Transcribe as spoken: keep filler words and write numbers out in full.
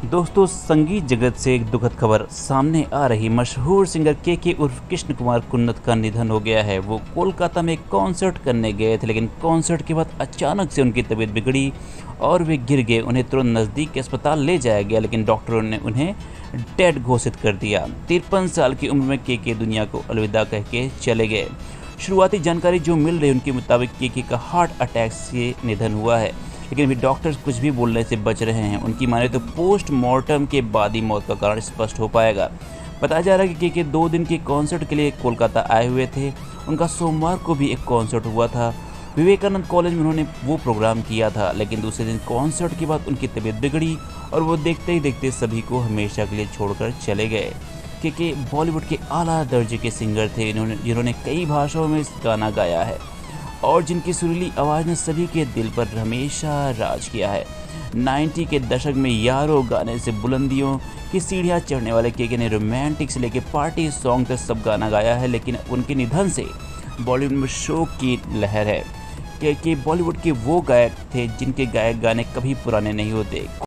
दोस्तों, संगीत जगत से एक दुखद खबर सामने आ रही। मशहूर सिंगर के के उर्फ कृष्ण कुमार कुन्नत का निधन हो गया है। वो कोलकाता में कॉन्सर्ट करने गए थे, लेकिन कॉन्सर्ट के बाद अचानक से उनकी तबीयत बिगड़ी और वे गिर गए। उन्हें तुरंत नज़दीक के अस्पताल ले जाया गया, लेकिन डॉक्टरों ने उन्हें डेड घोषित कर दिया। तिरपन साल की उम्र में के के दुनिया को अलविदा कह के चले गए। शुरुआती जानकारी जो मिल रही है उनके मुताबिक के के का हार्ट अटैक से निधन हुआ है, लेकिन अभी डॉक्टर्स कुछ भी बोलने से बच रहे हैं। उनकी माने तो पोस्टमार्टम के बाद ही मौत का कारण स्पष्ट हो पाएगा। बताया जा रहा है कि के दो दिन के कॉन्सर्ट के लिए कोलकाता आए हुए थे। उनका सोमवार को भी एक कॉन्सर्ट हुआ था। विवेकानंद कॉलेज में उन्होंने वो प्रोग्राम किया था, लेकिन दूसरे दिन कॉन्सर्ट के बाद उनकी तबीयत बिगड़ी और वो देखते ही देखते सभी को हमेशा के लिए छोड़कर चले गए। के बॉलीवुड के आला दर्जे के सिंगर थे, इन्होंने जिन्होंने कई भाषाओं में इस गाना गाया है और जिनकी सुरीली आवाज़ ने सभी के दिल पर हमेशा राज किया है। नब्बे के दशक में यारो गाने से बुलंदियों की सीढ़ियाँ चढ़ने वाले के के ने रोमांटिक से लेकर पार्टी सॉन्ग तक सब गाना गाया है, लेकिन उनके निधन से बॉलीवुड में शोक की लहर है। के के बॉलीवुड के वो गायक थे जिनके गायक गाने कभी पुराने नहीं होते।